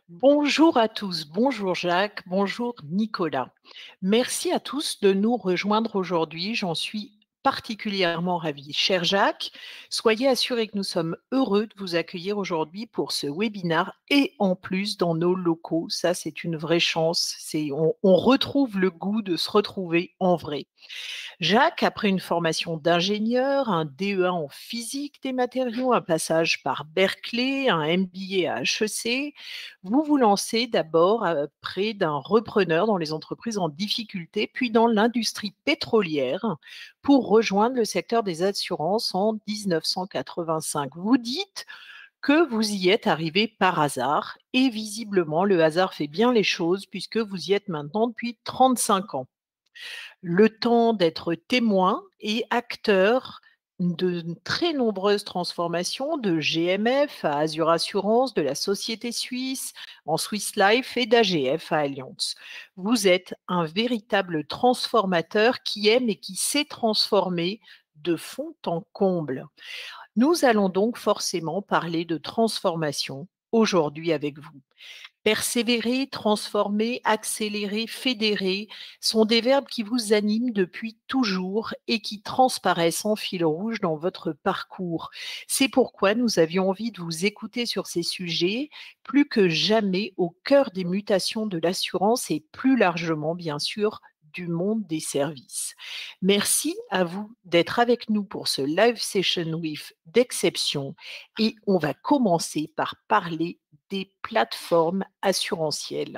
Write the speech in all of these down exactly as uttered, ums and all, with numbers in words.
Bonjour à tous, bonjour Jacques, bonjour Nicolas. Merci à tous de nous rejoindre aujourd'hui, j'en suis particulièrement ravie. Cher Jacques, soyez assuré que nous sommes heureux de vous accueillir aujourd'hui pour ce webinaire et en plus dans nos locaux. Ça, c'est une vraie chance. C'est, on, on retrouve le goût de se retrouver en vrai. Jacques, après une formation d'ingénieur, un D E A en physique des matériaux, un passage par Berkeley, un M B A à H E C, vous vous lancez d'abord près d'un repreneur dans les entreprises en difficulté, puis dans l'industrie pétrolière pour rejoindre le secteur des assurances en mille neuf cent quatre-vingt-cinq. Vous dites que vous y êtes arrivé par hasard et visiblement le hasard fait bien les choses puisque vous y êtes maintenant depuis trente-cinq ans. Le temps d'être témoin et acteur de très nombreuses transformations de G M F à Azur Assurance, de la société suisse en Swiss Life et d'A G F à Allianz. Vous êtes un véritable transformateur qui aime et qui sait transformer de fond en comble. Nous allons donc forcément parler de transformation aujourd'hui avec vous. Persévérer, transformer, accélérer, fédérer sont des verbes qui vous animent depuis toujours et qui transparaissent en fil rouge dans votre parcours. C'est pourquoi nous avions envie de vous écouter sur ces sujets, plus que jamais au cœur des mutations de l'assurance et plus largement, bien sûr, du monde des services. Merci à vous d'être avec nous pour ce live session with d'exception et on va commencer par parler des plateformes assurantielles.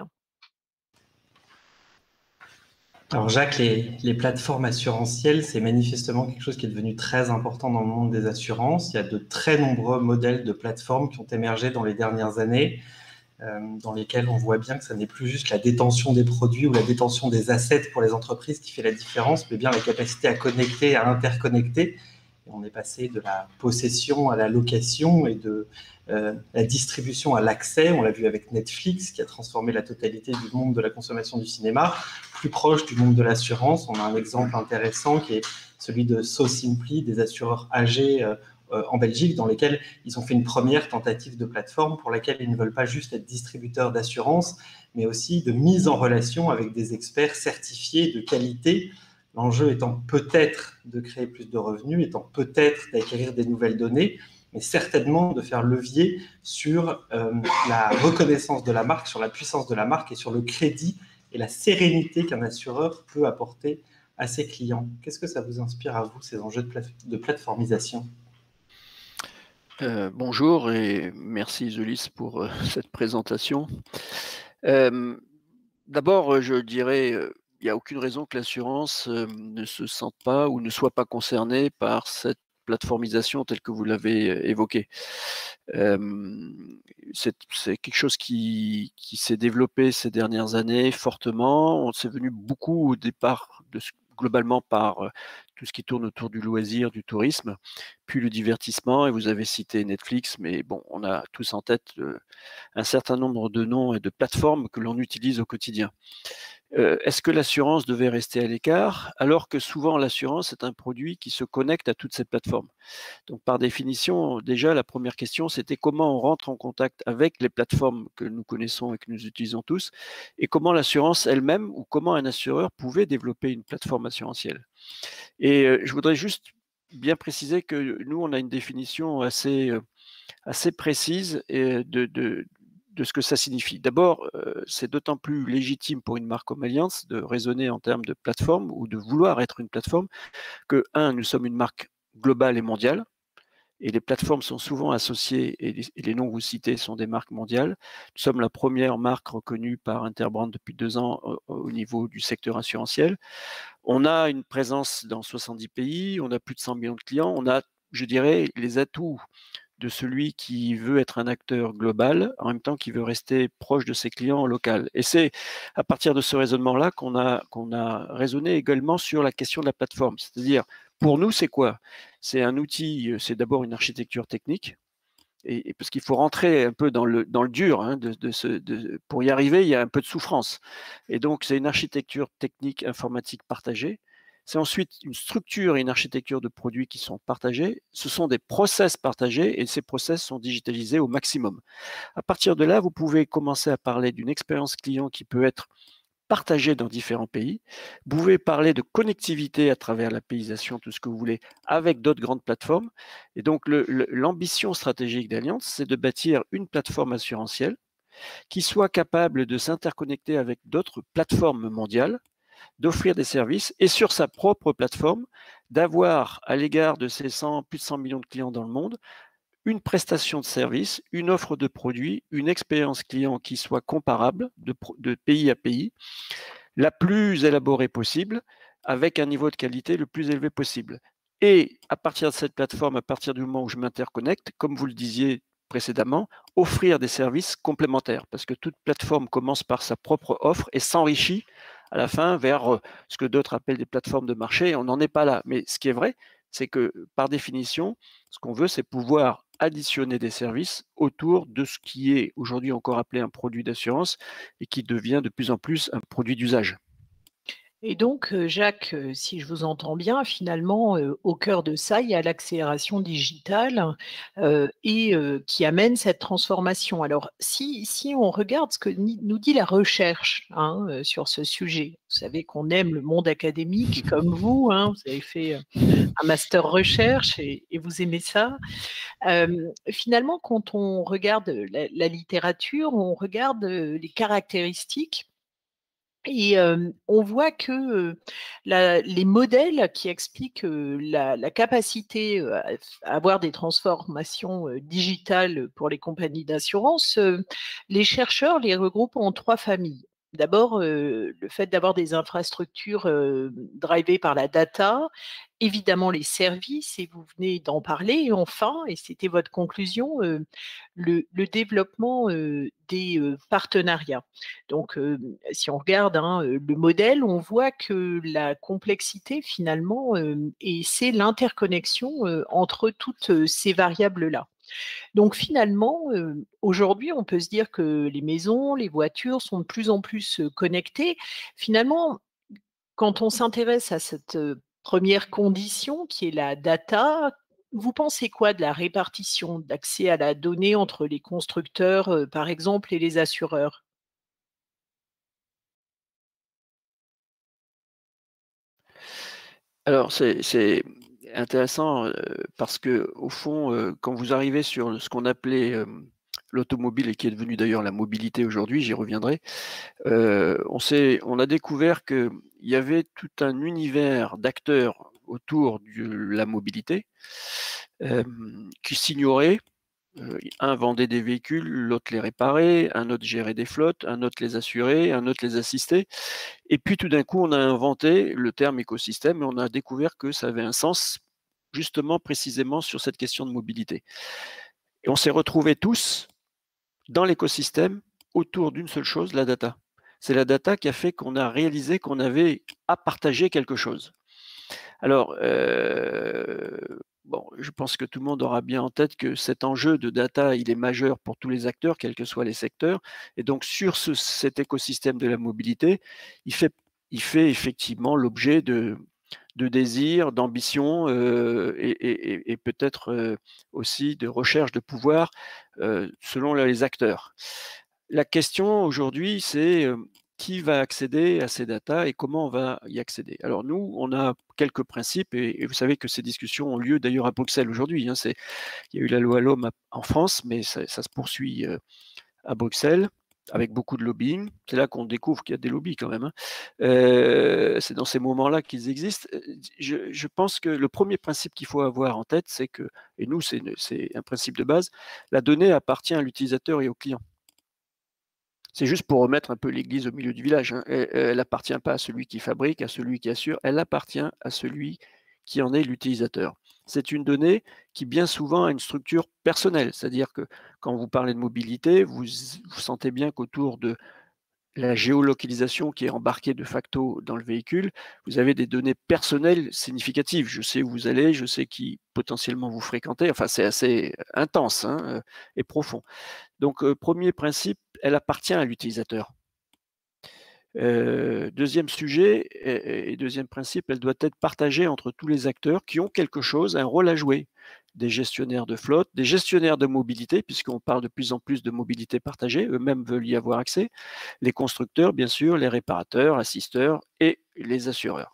Alors Jacques, les, les plateformes assurantielles, c'est manifestement quelque chose qui est devenu très important dans le monde des assurances. Il y a de très nombreux modèles de plateformes qui ont émergé dans les dernières années, euh, dans lesquels on voit bien que ça n'est plus juste la détention des produits ou la détention des assets pour les entreprises qui fait la différence, mais bien la capacité à connecter, à interconnecter. Et on est passé de la possession à la location et de euh, la distribution à l'accès. On l'a vu avec Netflix, qui a transformé la totalité du monde de la consommation du cinéma, plus proche du monde de l'assurance. On a un exemple intéressant qui est celui de So Simply, des assureurs âgés euh, euh, en Belgique, dans lesquels ils ont fait une première tentative de plateforme pour laquelle ils ne veulent pas juste être distributeurs d'assurance, mais aussi de mise en relation avec des experts certifiés de qualité. L'enjeu étant peut-être de créer plus de revenus, étant peut-être d'acquérir des nouvelles données, mais certainement de faire levier sur euh, la reconnaissance de la marque, sur la puissance de la marque et sur le crédit et la sérénité qu'un assureur peut apporter à ses clients. Qu'est-ce que ça vous inspire à vous, ces enjeux de, plate de plateformisation ? Euh, bonjour et merci Isolis pour euh, cette présentation. Euh, D'abord, je dirais, il n'y a aucune raison que l'assurance euh, ne se sente pas ou ne soit pas concernée par cette plateformisation telle que vous l'avez évoquée. Euh, c'est quelque chose qui, qui s'est développé ces dernières années fortement. On s'est venu beaucoup au départ de ce globalement par euh, tout ce qui tourne autour du loisir, du tourisme, puis le divertissement, et vous avez cité Netflix, mais bon, on a tous en tête euh, un certain nombre de noms et de plateformes que l'on utilise au quotidien. Euh, Est-ce que l'assurance devait rester à l'écart, alors que souvent l'assurance est un produit qui se connecte à toutes ces plateformes? Donc par définition, déjà la première question, c'était comment on rentre en contact avec les plateformes que nous connaissons et que nous utilisons tous, et comment l'assurance elle-même ou comment un assureur pouvait développer une plateforme assurantielle. Et euh, je voudrais juste bien préciser que nous, on a une définition assez, euh, assez précise de, de, de ce que ça signifie. D'abord, euh, c'est d'autant plus légitime pour une marque comme Allianz de raisonner en termes de plateforme ou de vouloir être une plateforme que, un, nous sommes une marque globale et mondiale, et les plateformes sont souvent associées, et les, et les noms que vous citez sont des marques mondiales. Nous sommes la première marque reconnue par Interbrand depuis deux ans au, au niveau du secteur assurantiel. On a une présence dans soixante-dix pays, on a plus de cent millions de clients, on a, je dirais, les atouts de celui qui veut être un acteur global, en même temps qui veut rester proche de ses clients locaux. Et c'est à partir de ce raisonnement-là qu'on a, qu'on a raisonné également sur la question de la plateforme. C'est-à-dire, pour nous, c'est quoi? C'est un outil, c'est d'abord une architecture technique, et, et parce qu'il faut rentrer un peu dans le, dans le dur, hein, de, de ce, de, pour y arriver, il y a un peu de souffrance. Et donc, c'est une architecture technique informatique partagée. C'est ensuite une structure et une architecture de produits qui sont partagés. Ce sont des process partagés et ces process sont digitalisés au maximum. À partir de là, vous pouvez commencer à parler d'une expérience client qui peut être partagée dans différents pays. Vous pouvez parler de connectivité à travers l'APIisation, tout ce que vous voulez, avec d'autres grandes plateformes. Et donc, l'ambition stratégique d'Allianz, c'est de bâtir une plateforme assurantielle qui soit capable de s'interconnecter avec d'autres plateformes mondiales, d'offrir des services et sur sa propre plateforme, d'avoir à l'égard de ces cent, plus de cent millions de clients dans le monde, une prestation de service, une offre de produits, une expérience client qui soit comparable de, de pays à pays, la plus élaborée possible, avec un niveau de qualité le plus élevé possible. Et à partir de cette plateforme, à partir du moment où je m'interconnecte, comme vous le disiez précédemment, offrir des services complémentaires, parce que toute plateforme commence par sa propre offre et s'enrichit à la fin vers ce que d'autres appellent des plateformes de marché. On n'en est pas là. Mais ce qui est vrai, c'est que par définition, ce qu'on veut, c'est pouvoir additionner des services autour de ce qui est aujourd'hui encore appelé un produit d'assurance et qui devient de plus en plus un produit d'usage. Et donc, Jacques, si je vous entends bien, finalement, euh, au cœur de ça, il y a l'accélération digitale euh, et euh, qui amène cette transformation. Alors, si, si on regarde ce que nous dit la recherche hein, euh, sur ce sujet, vous savez qu'on aime le monde académique, et comme vous, hein, vous avez fait un master recherche et, et vous aimez ça. Euh, finalement, quand on regarde la, la littérature, on regarde les caractéristiques. Et euh, on voit que euh, la, les modèles qui expliquent euh, la, la capacité euh, à avoir des transformations euh, digitales pour les compagnies d'assurance, euh, les chercheurs les regroupent en trois familles. D'abord, euh, le fait d'avoir des infrastructures euh, drivées par la data, évidemment les services, et vous venez d'en parler, et enfin, et c'était votre conclusion, euh, le, le développement euh, des euh, partenariats. Donc, euh, si on regarde hein, le modèle, on voit que la complexité, finalement, euh, et c'est l'interconnexion euh, entre toutes euh, ces variables-là. Donc, finalement, euh, aujourd'hui, on peut se dire que les maisons, les voitures sont de plus en plus euh, connectées. Finalement, quand on s'intéresse à cette euh, première condition qui est la data, vous pensez quoi de la répartition d'accès à la donnée entre les constructeurs, euh, par exemple, et les assureurs? Alors, c'est intéressant euh, parce que, au fond, euh, quand vous arrivez sur ce qu'on appelait euh, l'automobile et qui est devenu d'ailleurs la mobilité aujourd'hui, j'y reviendrai, euh, on, on a découvert qu'il y avait tout un univers d'acteurs autour de la mobilité euh, qui s'ignoraient. Euh, un vendait des véhicules, l'autre les réparait, un autre gérait des flottes, un autre les assurait, un autre les assistait. Et puis tout d'un coup, on a inventé le terme écosystème et on a découvert que ça avait un sens justement précisément sur cette question de mobilité. Et on s'est retrouvés tous dans l'écosystème autour d'une seule chose, la data. C'est la data qui a fait qu'on a réalisé qu'on avait à partager quelque chose. Alors, euh, bon, je pense que tout le monde aura bien en tête que cet enjeu de data, il est majeur pour tous les acteurs, quels que soient les secteurs. Et donc, sur ce, cet écosystème de la mobilité, il fait, il fait effectivement l'objet de, de désirs, d'ambitions euh, et, et, et peut-être euh, aussi de recherche de pouvoir euh, selon les acteurs. La question aujourd'hui, c'est euh, qui va accéder à ces datas et comment on va y accéder. Alors nous, on a quelques principes et, et vous savez que ces discussions ont lieu d'ailleurs à Bruxelles aujourd'hui. Hein, il y a eu la loi L'Homme en France, mais ça, ça se poursuit euh, à Bruxelles avec beaucoup de lobbying. C'est là qu'on découvre qu'il y a des lobbies quand même. Hein. Euh, c'est dans ces moments-là qu'ils existent. Je, je pense que le premier principe qu'il faut avoir en tête, c'est que, et nous c'est un principe de base, la donnée appartient à l'utilisateur et au client. C'est juste pour remettre un peu l'église au milieu du village. Hein. Elle n'appartient pas à celui qui fabrique, à celui qui assure, elle appartient à celui qui en est l'utilisateur. C'est une donnée qui bien souvent a une structure personnelle, c'est-à-dire que quand vous parlez de mobilité, vous, vous sentez bien qu'autour de la géolocalisation qui est embarquée de facto dans le véhicule, vous avez des données personnelles significatives. Je sais où vous allez, je sais qui potentiellement vous fréquentez. Enfin, c'est assez intense hein, et profond. Donc, euh, premier principe, elle appartient à l'utilisateur. Euh, deuxième sujet et, et deuxième principe, elle doit être partagée entre tous les acteurs qui ont quelque chose, un rôle à jouer. Des gestionnaires de flotte, des gestionnaires de mobilité, puisqu'on parle de plus en plus de mobilité partagée, eux-mêmes veulent y avoir accès, les constructeurs, bien sûr, les réparateurs, assisteurs et les assureurs.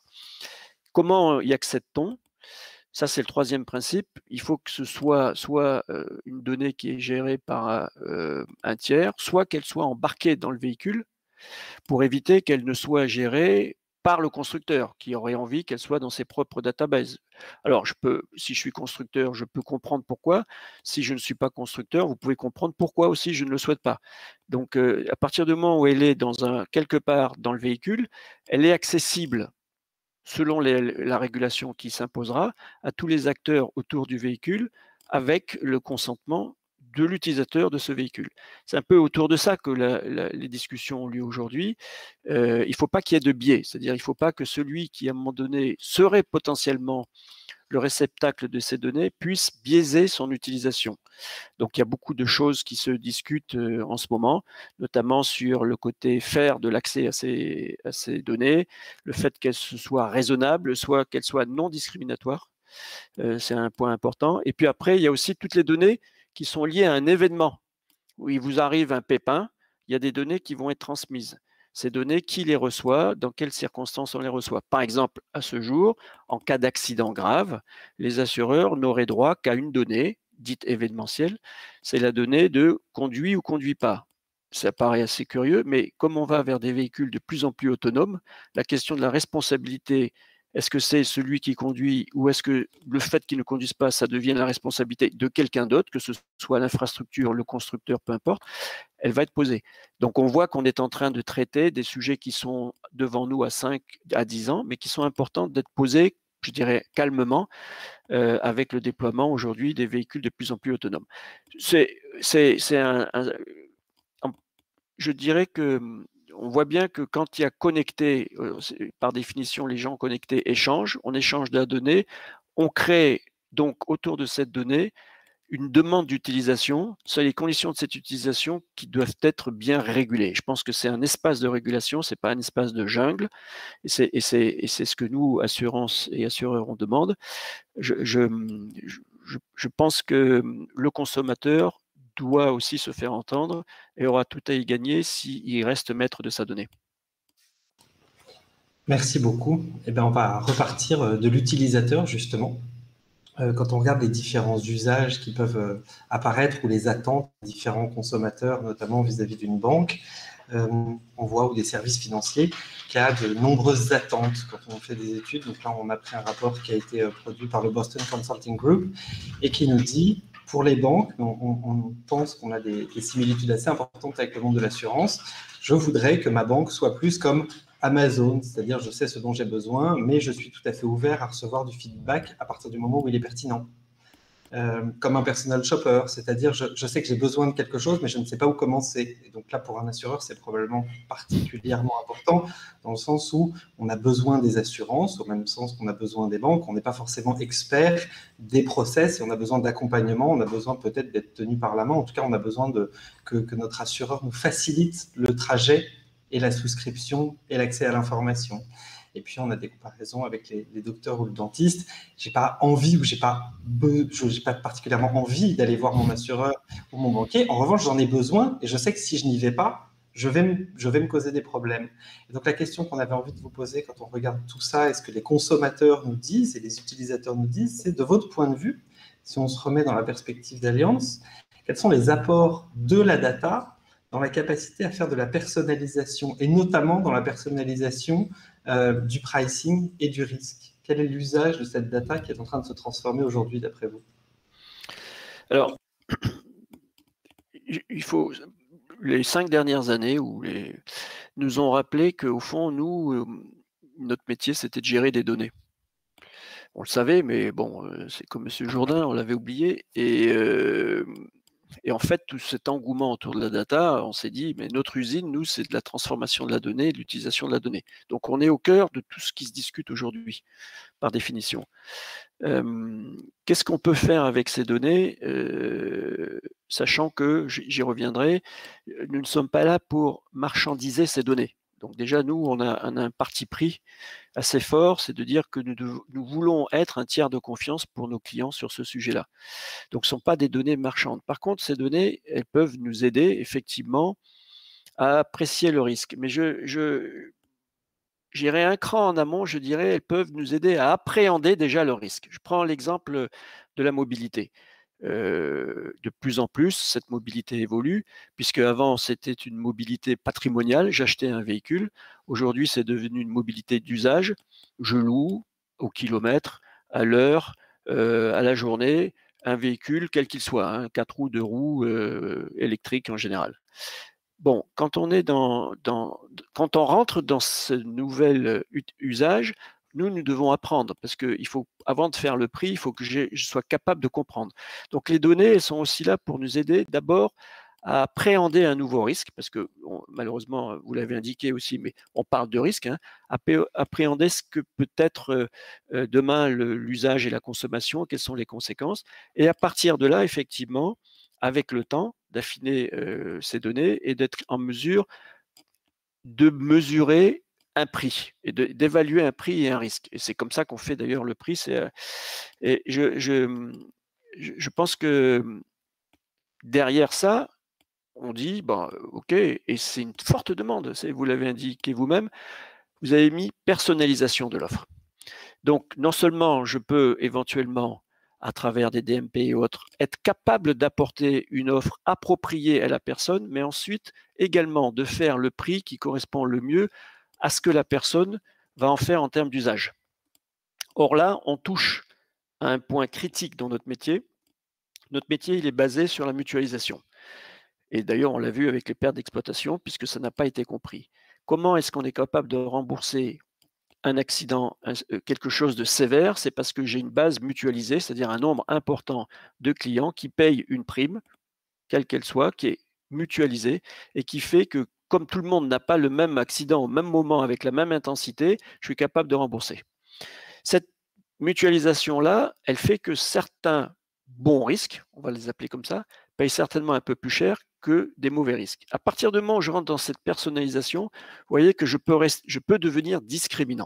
Comment y accède-t-on? Ça, c'est le troisième principe. Il faut que ce soit soit euh, une donnée qui est gérée par euh, un tiers, soit qu'elle soit embarquée dans le véhicule pour éviter qu'elle ne soit gérée par le constructeur qui aurait envie qu'elle soit dans ses propres databases. Alors, je peux, si je suis constructeur, je peux comprendre pourquoi. Si je ne suis pas constructeur, vous pouvez comprendre pourquoi aussi je ne le souhaite pas. Donc, euh, à partir du moment où elle est dans un, quelque part dans le véhicule, elle est accessible selon les, la régulation qui s'imposera à tous les acteurs autour du véhicule avec le consentement de l'utilisateur de ce véhicule. C'est un peu autour de ça que la, la, les discussions ont lieu aujourd'hui. Euh, il ne faut pas qu'il y ait de biais, c'est-à-dire il ne faut pas que celui qui, à un moment donné, serait potentiellement le réceptacle de ces données puisse biaiser son utilisation. Donc, il y a beaucoup de choses qui se discutent euh, en ce moment, notamment sur le côté faire de l'accès à ces, à ces données, le fait qu'elles soient raisonnables, soit qu'elles soient non discriminatoires. Euh, c'est un point important. Et puis après, il y a aussi toutes les données qui sont liées à un événement où il vous arrive un pépin, il y a des données qui vont être transmises. Ces données, qui les reçoit, dans quelles circonstances on les reçoit. Par exemple, à ce jour, en cas d'accident grave, les assureurs n'auraient droit qu'à une donnée, dite événementielle, c'est la donnée de conduit ou conduit pas. Ça paraît assez curieux, mais comme on va vers des véhicules de plus en plus autonomes, la question de la responsabilité, est-ce que c'est celui qui conduit ou est-ce que le fait qu'il ne conduise pas, ça devient la responsabilité de quelqu'un d'autre, que ce soit l'infrastructure, le constructeur, peu importe, elle va être posée. Donc on voit qu'on est en train de traiter des sujets qui sont devant nous à cinq à dix ans, mais qui sont importants d'être posés, je dirais, calmement, euh, avec le déploiement aujourd'hui des véhicules de plus en plus autonomes. C'est, c'est, c'est un, un, je dirais que on voit bien que quand il y a connecté, euh, par définition, les gens connectés échangent, on échange de la donnée, on crée donc autour de cette donnée une demande d'utilisation, ce sont les conditions de cette utilisation qui doivent être bien régulées. Je pense que c'est un espace de régulation, ce n'est pas un espace de jungle, et c'est, et c'est, et c'est ce que nous, assurances et assureurs, on demande. Je, je, je, je pense que le consommateur doit aussi se faire entendre et aura tout à y gagner s'il reste maître de sa donnée. Merci beaucoup. Eh bien, on va repartir de l'utilisateur, justement. Quand on regarde les différents usages qui peuvent apparaître ou les attentes des différents consommateurs, notamment vis-à-vis d'une banque, euh, on voit, ou des services financiers, qu'il y a de nombreuses attentes quand on fait des études. Donc là, on a pris un rapport qui a été produit par le Boston Consulting Group et qui nous dit, pour les banques, on, on pense qu'on a des, des similitudes assez importantes avec le monde de l'assurance. Je voudrais que ma banque soit plus comme Amazon, c'est-à-dire je sais ce dont j'ai besoin, mais je suis tout à fait ouvert à recevoir du feedback à partir du moment où il est pertinent. Euh, comme un personal shopper, c'est-à-dire je, je sais que j'ai besoin de quelque chose, mais je ne sais pas où commencer. Et donc là, pour un assureur, c'est probablement particulièrement important, dans le sens où on a besoin des assurances, au même sens qu'on a besoin des banques, on n'est pas forcément expert des process, et on a besoin d'accompagnement, on a besoin peut-être d'être tenu par la main, en tout cas, on a besoin de, que, que notre assureur nous facilite le trajet et la souscription et l'accès à l'information. Et puis, on a des comparaisons avec les, les docteurs ou le dentiste. Je n'ai pas envie ou je n'ai pas, pas particulièrement envie d'aller voir mon assureur ou mon banquier. En revanche, j'en ai besoin et je sais que si je n'y vais pas, je vais, me, je vais me causer des problèmes. Et donc, la question qu'on avait envie de vous poser quand on regarde tout ça, et ce que les consommateurs nous disent et les utilisateurs nous disent, c'est de votre point de vue, si on se remet dans la perspective d'Allianz, quels sont les apports de la data dans la capacité à faire de la personnalisation, et notamment dans la personnalisation euh, du pricing et du risque. Quel est l'usage de cette data qui est en train de se transformer aujourd'hui, d'après vous? Alors, il faut, les cinq dernières années où les, nous ont rappelé qu'au fond, nous, notre métier, c'était de gérer des données. On le savait, mais bon, c'est comme M. Jourdain, on l'avait oublié. Et... Euh, Et en fait, tout cet engouement autour de la data, on s'est dit, mais notre usine, nous, c'est de la transformation de la donnée, de l'utilisation de la donnée. Donc, on est au cœur de tout ce qui se discute aujourd'hui, par définition. Euh, Qu'est-ce qu'on peut faire avec ces données, euh, sachant que, j'y reviendrai, nous ne sommes pas là pour marchandiser ces données. Donc déjà, nous, on a, on a un parti pris assez fort, c'est de dire que nous, devons, nous voulons être un tiers de confiance pour nos clients sur ce sujet-là. Donc, ce ne sont pas des données marchandes. Par contre, ces données, elles peuvent nous aider effectivement à apprécier le risque. Mais je, je, j'irai un cran en amont, je dirais, elles peuvent nous aider à appréhender déjà le risque. Je prends l'exemple de la mobilité. Euh, de plus en plus, cette mobilité évolue, puisque avant c'était une mobilité patrimoniale, j'achetais un véhicule. Aujourd'hui, c'est devenu une mobilité d'usage. Je loue au kilomètre, à l'heure, euh, à la journée, un véhicule, quel qu'il soit, hein, quatre roues, deux roues, euh, électrique en général. Bon, quand on est dans, dans, quand on rentre dans ce nouvel usage, nous, nous devons apprendre parce que il faut, avant de faire le prix, il faut que je sois capable de comprendre. Donc, les données, elles sont aussi là pour nous aider d'abord à appréhender un nouveau risque, parce que on, malheureusement, vous l'avez indiqué aussi, mais on parle de risque, hein, appréhender ce que peut être euh, demain l'usage et la consommation, quelles sont les conséquences, et à partir de là, effectivement, avec le temps, d'affiner euh, ces données et d'être en mesure de mesurer un prix et d'évaluer un prix et un risque. Et c'est comme ça qu'on fait d'ailleurs le prix. Euh, et je, je, je pense que derrière ça, on dit, bon, ok, et c'est une forte demande, vous l'avez indiqué vous-même, vous avez mis personnalisation de l'offre. Donc, non seulement je peux éventuellement, à travers des D M P et autres, être capable d'apporter une offre appropriée à la personne, mais ensuite également de faire le prix qui correspond le mieux à ce que la personne va en faire en termes d'usage. Or là, on touche à un point critique dans notre métier. Notre métier, il est basé sur la mutualisation. Et d'ailleurs, on l'a vu avec les pertes d'exploitation, puisque ça n'a pas été compris. Comment est-ce qu'on est capable de rembourser un accident, quelque chose de sévère? C'est parce que j'ai une base mutualisée, c'est-à-dire un nombre important de clients qui payent une prime, quelle qu'elle soit, qui est mutualisée et qui fait que, comme tout le monde n'a pas le même accident au même moment avec la même intensité, je suis capable de rembourser. Cette mutualisation-là, elle fait que certains bons risques, on va les appeler comme ça, payent certainement un peu plus cher que des mauvais risques. À partir du moment où je rentre dans cette personnalisation, vous voyez que je peux, rester, je peux devenir discriminant.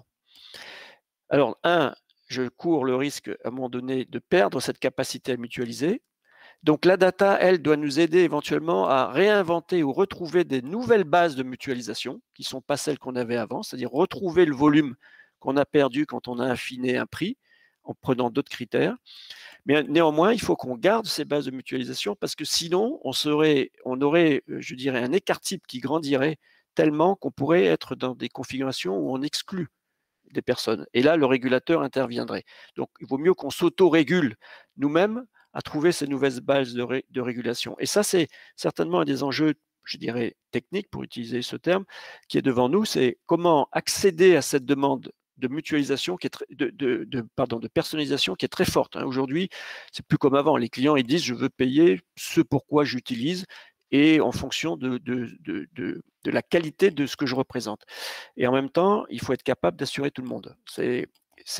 Alors, un, je cours le risque à un moment donné de perdre cette capacité à mutualiser. Donc, la data, elle, doit nous aider éventuellement à réinventer ou retrouver des nouvelles bases de mutualisation qui ne sont pas celles qu'on avait avant, c'est-à-dire retrouver le volume qu'on a perdu quand on a affiné un prix en prenant d'autres critères. Mais néanmoins, il faut qu'on garde ces bases de mutualisation parce que sinon, on, serait, on aurait, je dirais, un écart type qui grandirait tellement qu'on pourrait être dans des configurations où on exclut des personnes. Et là, le régulateur interviendrait. Donc, il vaut mieux qu'on s'auto-régule nous-mêmes à trouver ces nouvelles bases de, ré, de régulation. Et ça, c'est certainement un des enjeux, je dirais, techniques, pour utiliser ce terme, qui est devant nous, c'est comment accéder à cette demande de mutualisation, qui est très, de, de, de, pardon, de personnalisation qui est très forte. Hein. Aujourd'hui, c'est plus comme avant. Les clients, ils disent, je veux payer ce pourquoi j'utilise et en fonction de, de, de, de, de la qualité de ce que je représente. Et en même temps, il faut être capable d'assurer tout le monde. C'est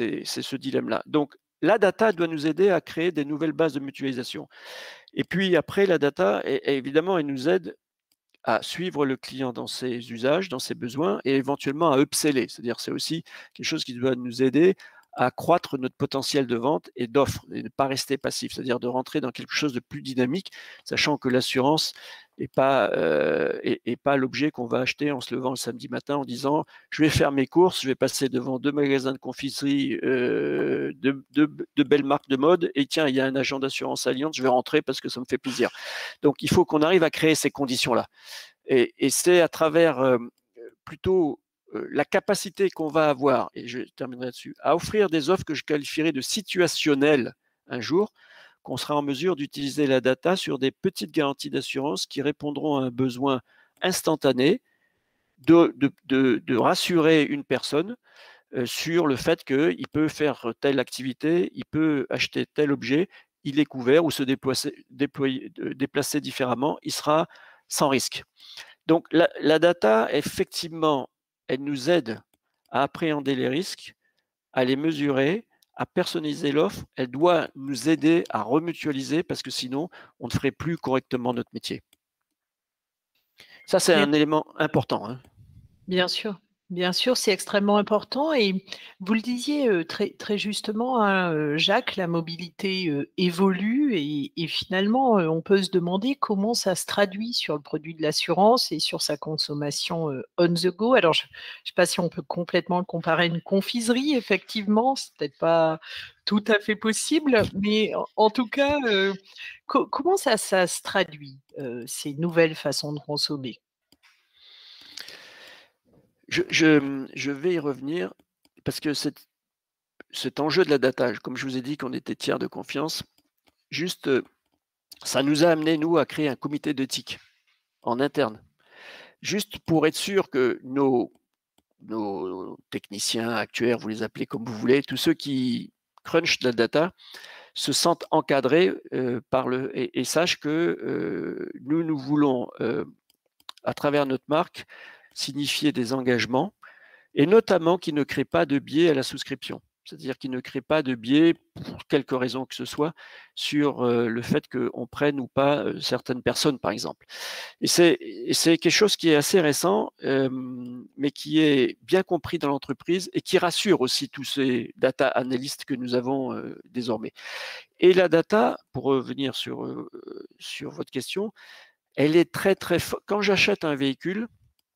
ce dilemme-là. Donc, la data doit nous aider à créer des nouvelles bases de mutualisation. Et puis après, la data, évidemment, elle nous aide à suivre le client dans ses usages, dans ses besoins et éventuellement à upseller. C'est-à-dire c'est aussi quelque chose qui doit nous aider à accroître notre potentiel de vente et d'offre et ne pas rester passif, c'est-à-dire de rentrer dans quelque chose de plus dynamique, sachant que l'assurance n'est pas, euh, est, est pas l'objet qu'on va acheter en se levant le samedi matin en disant je vais faire mes courses, je vais passer devant deux magasins de confiserie, euh, de, de, de belles marques de mode et tiens, il y a un agent d'assurance Allianz, je vais rentrer parce que ça me fait plaisir. Donc il faut qu'on arrive à créer ces conditions-là. Et, et c'est à travers euh, plutôt euh, la capacité qu'on va avoir, et je terminerai là-dessus, à offrir des offres que je qualifierais de situationnelles un jour, qu'on sera en mesure d'utiliser la data sur des petites garanties d'assurance qui répondront à un besoin instantané de, de, de, de rassurer une personne euh, sur le fait qu'il peut faire telle activité, il peut acheter tel objet, il est couvert ou se déplacer, déployer, déplacer différemment, il sera sans risque. Donc, la, la data, effectivement, elle nous aide à appréhender les risques, à les mesurer, à personnaliser l'offre. Elle doit nous aider à remutualiser parce que sinon, on ne ferait plus correctement notre métier. Ça, c'est un élément important. Hein. Bien sûr, bien sûr, c'est extrêmement important et vous le disiez, heu, très très justement, hein, heu, Jacques, la mobilité, heu, évolue et et finalement, heu, on peut se demander comment ça se traduit sur le produit de l'assurance et sur sa consommation, heu, on the go. Alors je ne sais pas si on peut complètement le comparer à une confiserie effectivement, c'est peut-être pas tout à fait possible, mais en en tout cas, heu, co comment ça ça se traduit, heu, ces nouvelles façons de consommer? Je je, mmh, je vais y revenir parce que cet cet enjeu de la data, comme je vous ai dit qu'on était tiers de confiance, juste, heu, ça nous a amené, nous, à créer un comité d'éthique en interne. Juste pour être sûr que nos nos techniciens, actuaires, vous les appelez comme vous voulez, tous ceux qui crunchent de la data, se sentent encadrés, heu, par le et et sachent que, heu, nous, nous voulons, heu, à travers notre marque, signifier des engagements et notamment qui ne crée pas de biais à la souscription. C'est-à-dire qui ne crée pas de biais, pour quelque raison que ce soit, sur, heu, le fait qu'on prenne ou pas, heu, certaines personnes, par exemple. Et c'est et c'est quelque chose qui est assez récent, hem, mais qui est bien compris dans l'entreprise et qui rassure aussi tous ces data analystes que nous avons, heu, désormais. Et la data, pour revenir sur, heu, sur votre question, elle est très, très fo quand j'achète un véhicule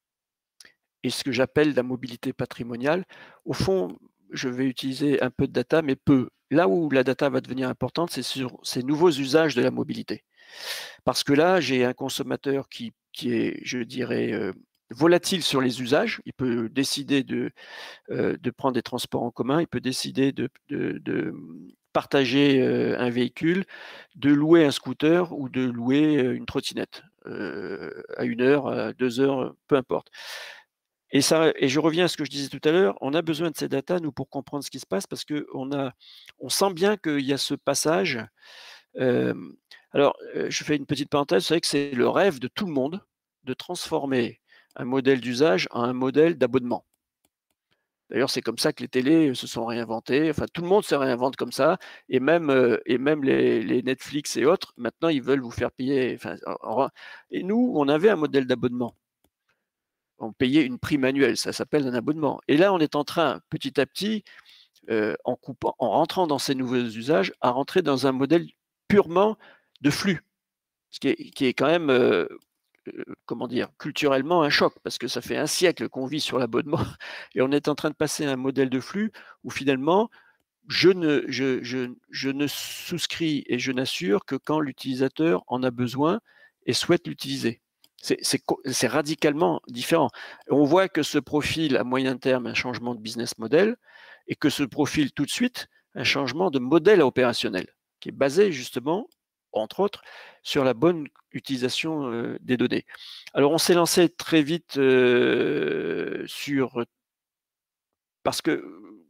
et ce que j'appelle la mobilité patrimoniale. Au fond, je vais utiliser un peu de data, mais peu. Là où la data va devenir importante, c'est sur ces nouveaux usages de la mobilité. Parce que là, j'ai un consommateur qui, qui est, je dirais, euh, volatile sur les usages. Il peut décider de, euh, de prendre des transports en commun, il peut décider de, de, de partager euh, un véhicule, de louer un scooter ou de louer euh, une trottinette euh, à une heure, à deux heures, peu importe. Et, ça, et je reviens à ce que je disais tout à l'heure, on a besoin de ces datas, nous, pour comprendre ce qui se passe, parce qu'on a, on sent bien qu'il y a ce passage. Euh, alors, euh, je fais une petite parenthèse, vous savez que c'est le rêve de tout le monde de transformer un modèle d'usage en un modèle d'abonnement. D'ailleurs, c'est comme ça que les télés se sont réinventées. Enfin, tout le monde se réinvente comme ça. Et même, euh, et même les, les Netflix et autres, maintenant, ils veulent vous faire payer. Enfin, et nous, on avait un modèle d'abonnement. On payait une prime annuelle, ça s'appelle un abonnement. Et là, on est en train, petit à petit, euh, en, coupant, en rentrant dans ces nouveaux usages, à rentrer dans un modèle purement de flux, ce qui est, qui est quand même, euh, euh, comment dire, culturellement un choc, parce que ça fait un siècle qu'on vit sur l'abonnement, et on est en train de passer à un modèle de flux où finalement, je ne, je, je, je ne souscris et je n'assure que quand l'utilisateur en a besoin et souhaite l'utiliser. C'est radicalement différent. On voit que se profile à moyen terme un changement de business model et que se profile tout de suite un changement de modèle opérationnel qui est basé justement, entre autres, sur la bonne utilisation euh, des données. Alors on s'est lancé très vite euh, sur... Parce que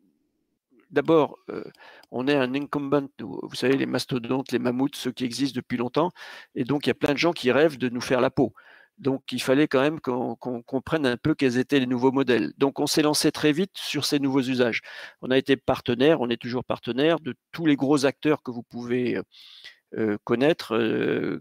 d'abord, euh, on est un incumbent, vous savez, les mastodontes, les mammouths, ceux qui existent depuis longtemps, et donc il y a plein de gens qui rêvent de nous faire la peau. Donc il fallait quand même qu'on qu'on comprenne un peu quels étaient les nouveaux modèles. Donc on s'est lancé très vite sur ces nouveaux usages. On a été partenaire, on est toujours partenaire de tous les gros acteurs que vous pouvez euh, connaître euh,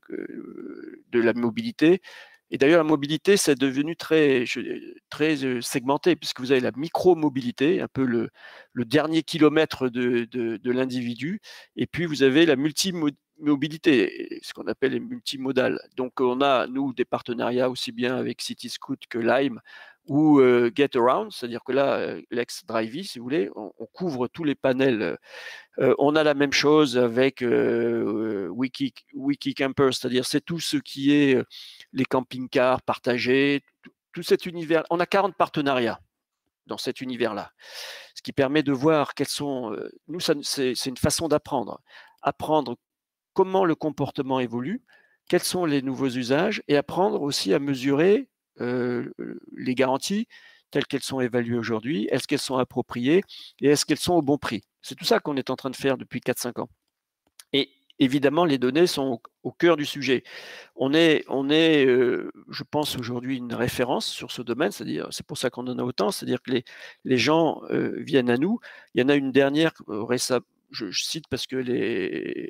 de la mobilité. Et d'ailleurs, la mobilité, c'est devenu très, très euh, segmenté, puisque vous avez la micro-mobilité, un peu le, le dernier kilomètre de, de, de l'individu, et puis vous avez la multimobilité, ce qu'on appelle les multimodales. Donc, on a, nous, des partenariats aussi bien avec Cityscoot que Lime ou euh, GetAround, c'est-à-dire que là, l'ex-Drivey, si vous voulez, on, on couvre tous les panels. Euh, on a la même chose avec euh, Wiki, Wiki Camper, c'est-à-dire c'est tout ce qui est euh, les camping-cars partagés, tout, tout cet univers. On a quarante partenariats dans cet univers-là, ce qui permet de voir quels sont... Euh, nous, c'est une façon d'apprendre. Apprendre comment le comportement évolue, quels sont les nouveaux usages, et apprendre aussi à mesurer euh, les garanties telles qu'elles sont évaluées aujourd'hui, est-ce qu'elles sont appropriées et est-ce qu'elles sont au bon prix. C'est tout ça qu'on est en train de faire depuis quatre cinq ans. Et évidemment, les données sont au, au cœur du sujet. On est, on est euh, je pense, aujourd'hui une référence sur ce domaine, c'est-à-dire, c'est pour ça qu'on en a autant, c'est-à-dire que les, les gens euh, viennent à nous. Il y en a une dernière euh, récemment, je, je cite parce que les,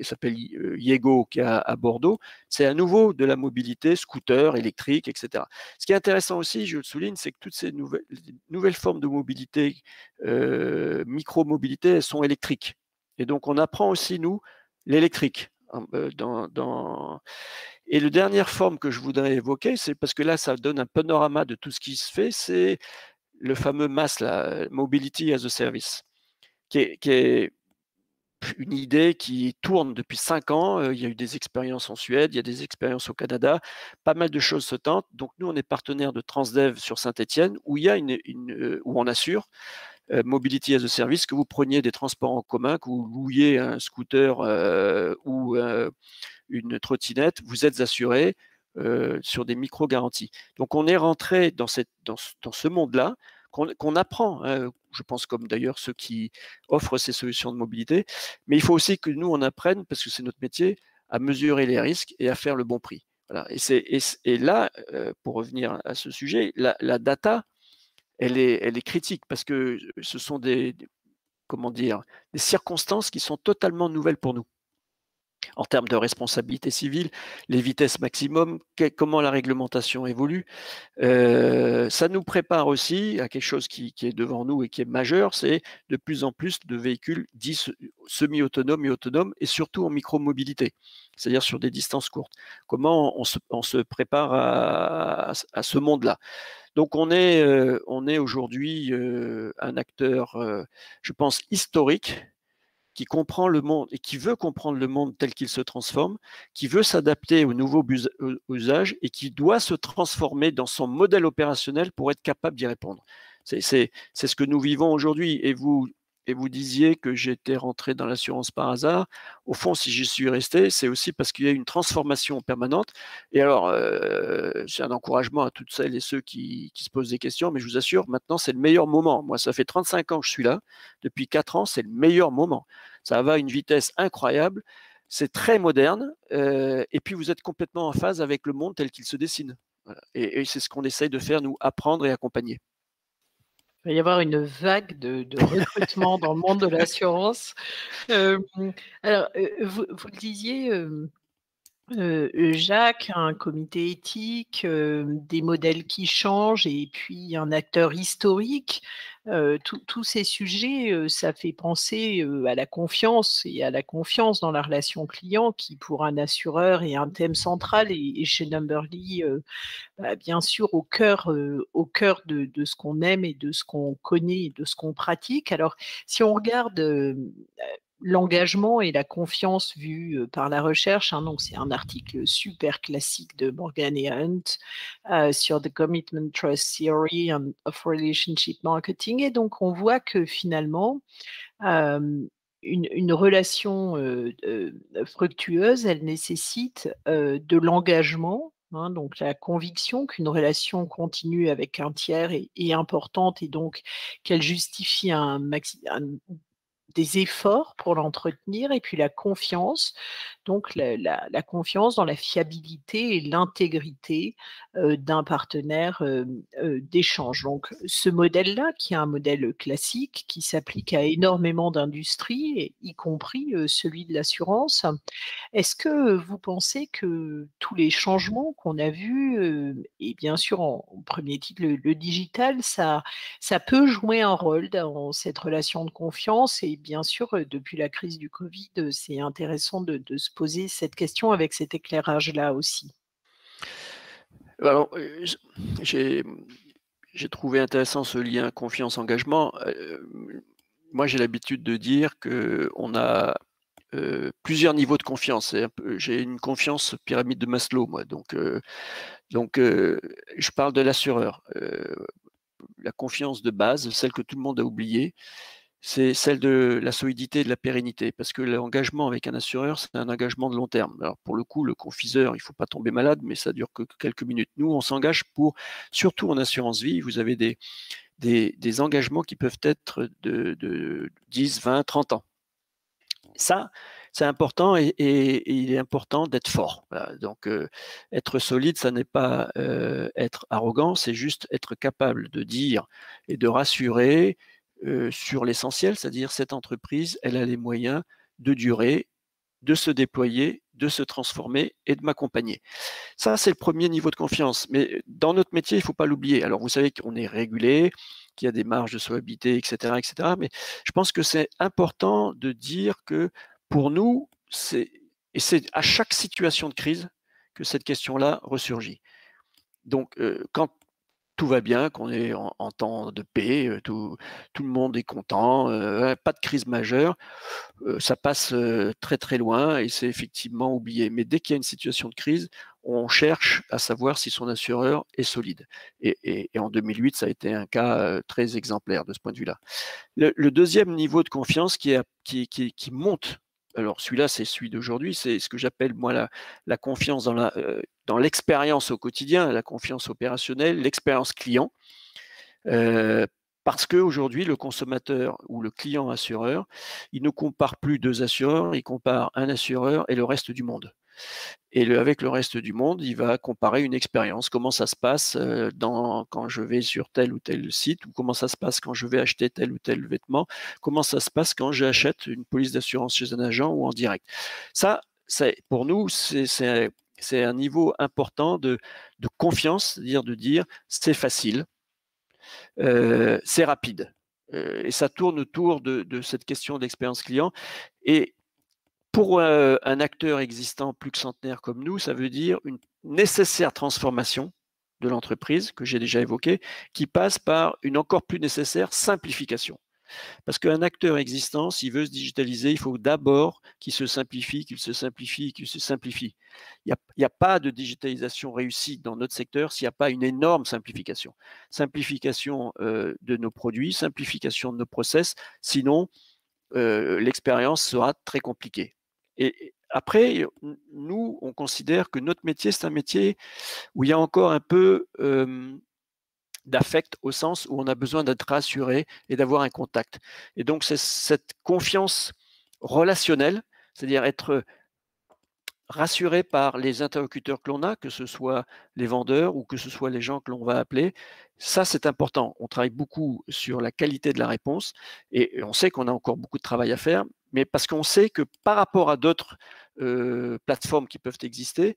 qui s'appelle Yego, qui est à, à Bordeaux. C'est à nouveau de la mobilité, scooter, électrique, et cetera. Ce qui est intéressant aussi, je le souligne, c'est que toutes ces nouvelles, nouvelles formes de mobilité, euh, micro-mobilité, elles sont électriques. Et donc, on apprend aussi, nous, l'électrique. Dans, dans... Et la dernière forme que je voudrais évoquer, c'est parce que là, ça donne un panorama de tout ce qui se fait, c'est le fameux M A S, la Mobility as a Service, qui est, qui est une idée qui tourne depuis cinq ans. Il y a eu des expériences en Suède, il y a des expériences au Canada, pas mal de choses se tentent. Donc nous, on est partenaire de Transdev sur Saint-Étienne, où il y a une, une où on assure euh, Mobility as a Service, que vous preniez des transports en commun, que vous louiez un scooter euh, ou euh, une trottinette, vous êtes assuré euh, sur des micro-garanties. Donc on est rentré dans, cette, dans, dans ce monde-là, qu'on qu'on apprend, hein, je pense comme d'ailleurs ceux qui offrent ces solutions de mobilité, mais il faut aussi que nous, on apprenne, parce que c'est notre métier, à mesurer les risques et à faire le bon prix. Voilà. Et, c'est, et, et là, euh, pour revenir à ce sujet, la, la data, elle est, elle est critique, parce que ce sont des, des, comment dire, des circonstances qui sont totalement nouvelles pour nous. En termes de responsabilité civile, les vitesses maximum, que, comment la réglementation évolue. Euh, ça nous prépare aussi à quelque chose qui, qui est devant nous et qui est majeur, c'est de plus en plus de véhicules dits semi-autonomes et autonomes, et surtout en micro-mobilité, c'est-à-dire sur des distances courtes. Comment on se, on se prépare à, à, à ce monde-là? Donc on est, euh, on est aujourd'hui euh, un acteur, euh, je pense, historique, qui comprend le monde et qui veut comprendre le monde tel qu'il se transforme, qui veut s'adapter aux nouveaux usages et qui doit se transformer dans son modèle opérationnel pour être capable d'y répondre. C'est, c'est, c'est ce que nous vivons aujourd'hui. Et vous, et vous disiez que j'étais rentré dans l'assurance par hasard. Au fond, si j'y suis resté, c'est aussi parce qu'il y a une transformation permanente. Et alors, euh, c'est un encouragement à toutes celles et ceux qui, qui se posent des questions, mais je vous assure, maintenant, c'est le meilleur moment. Moi, ça fait trente-cinq ans que je suis là. Depuis quatre ans, c'est le meilleur moment. Ça va à une vitesse incroyable. C'est très moderne. Euh, et puis, vous êtes complètement en phase avec le monde tel qu'il se dessine. Voilà. Et, et c'est ce qu'on essaye de faire, nous, apprendre et accompagner. Il va y avoir une vague de, de recrutement dans le monde de l'assurance. Euh, alors, euh, vous, vous le disiez, euh, euh, Jacques, un comité éthique, euh, des modèles qui changent et puis un acteur historique. Euh, tous ces sujets, euh, ça fait penser euh, à la confiance et à la confiance dans la relation client qui, pour un assureur, est un thème central et, et chez Numberly, euh, bah, bien sûr, au cœur, euh, au cœur de, de ce qu'on aime et de ce qu'on connaît et de ce qu'on pratique. Alors, si on regarde euh, l'engagement et la confiance vue euh, par la recherche, hein, donc c'est un article super classique de Morgan et Hunt euh, sur The Commitment Trust Theory of Relationship Marketing, et donc on voit que finalement, euh, Une, une relation euh, euh, fructueuse, elle nécessite euh, de l'engagement, hein, donc la conviction qu'une relation continue avec un tiers est, est importante et donc qu'elle justifie un, maxi, un des efforts pour l'entretenir, et puis la confiance, donc la, la, la confiance dans la fiabilité et l'intégrité euh, d'un partenaire euh, euh, d'échange. Donc ce modèle-là, qui est un modèle classique, qui s'applique à énormément d'industries, y compris euh, celui de l'assurance, est-ce que vous pensez que tous les changements qu'on a vus, euh, et bien sûr en, en premier titre le, le digital, ça, ça peut jouer un rôle dans cette relation de confiance? Et bien sûr, depuis la crise du Covid, c'est intéressant de, de se poser cette question avec cet éclairage-là aussi. Alors, j'ai, j'ai trouvé intéressant ce lien confiance-engagement. Euh, moi, j'ai l'habitude de dire qu'on a euh, plusieurs niveaux de confiance. Un peu, j'ai une confiance pyramide de Maslow, moi. Donc, euh, donc euh, je parle de l'assureur. Euh, la confiance de base, celle que tout le monde a oubliée, c'est celle de la solidité et de la pérennité, parce que l'engagement avec un assureur, c'est un engagement de long terme. Alors pour le coup, le confiseur, il ne faut pas tomber malade, mais ça dure que quelques minutes. Nous, on s'engage pour, surtout en assurance vie, vous avez des, des, des engagements qui peuvent être de, de dix, vingt, trente ans. Ça, c'est important, et, et, et il est important d'être fort. Voilà. Donc, euh, être solide, ça n'est pas euh, être arrogant, c'est juste être capable de dire et de rassurer euh, sur l'essentiel, c'est-à-dire cette entreprise, elle a les moyens de durer de se déployer, de se transformer et de m'accompagner. Ça, c'est le premier niveau de confiance. Mais dans notre métier, il ne faut pas l'oublier. Alors, vous savez qu'on est régulé, qu'il y a des marges de solvabilité, et cetera, et cetera. Mais je pense que c'est important de dire que pour nous, c'est, et c'est à chaque situation de crise que cette question-là ressurgit. Donc, euh, quand tout va bien, qu'on est en, en temps de paix, tout, tout le monde est content, euh, pas de crise majeure, euh, ça passe euh, très très loin et c'est effectivement oublié. Mais dès qu'il y a une situation de crise, on cherche à savoir si son assureur est solide. Et, et, et en deux mille huit, ça a été un cas euh, très exemplaire de ce point de vue-là. Le, le deuxième niveau de confiance qui, est, qui, qui, qui monte, alors celui-là, c'est celui d'aujourd'hui, c'est ce que j'appelle moi la, la confiance dans la, euh, dans l'expérience au quotidien, la confiance opérationnelle, l'expérience client. Euh, parce qu'aujourd'hui, le consommateur ou le client assureur, il ne compare plus deux assureurs, il compare un assureur et le reste du monde. Et le, avec le reste du monde, il va comparer une expérience, comment ça se passe dans, quand je vais sur tel ou tel site, ou comment ça se passe quand je vais acheter tel ou tel vêtement, comment ça se passe quand j'achète une police d'assurance chez un agent ou en direct. Ça, pour nous, c'est un niveau important de, de confiance, c'est-à-dire de dire c'est facile, euh, c'est rapide. Euh, et ça tourne autour de, de cette question d'expérience client. Et pour euh, un acteur existant plus que centenaire comme nous, ça veut dire une nécessaire transformation de l'entreprise, que j'ai déjà évoquée, qui passe par une encore plus nécessaire simplification. Parce qu'un acteur existant, s'il veut se digitaliser, il faut d'abord qu'il se simplifie, qu'il se simplifie, qu'il se simplifie. Il n'y a, a pas de digitalisation réussie dans notre secteur s'il n'y a pas une énorme simplification. Simplification euh, de nos produits, simplification de nos process, sinon euh, l'expérience sera très compliquée. Et après, nous, on considère que notre métier, c'est un métier où il y a encore un peu euh, d'affect au sens où on a besoin d'être rassuré et d'avoir un contact. Et donc, c'est cette confiance relationnelle, c'est-à-dire être rassuré par les interlocuteurs que l'on a, que ce soit les vendeurs ou que ce soit les gens que l'on va appeler. Ça, c'est important. On travaille beaucoup sur la qualité de la réponse et on sait qu'on a encore beaucoup de travail à faire, mais parce qu'on sait que par rapport à d'autres euh, plateformes qui peuvent exister,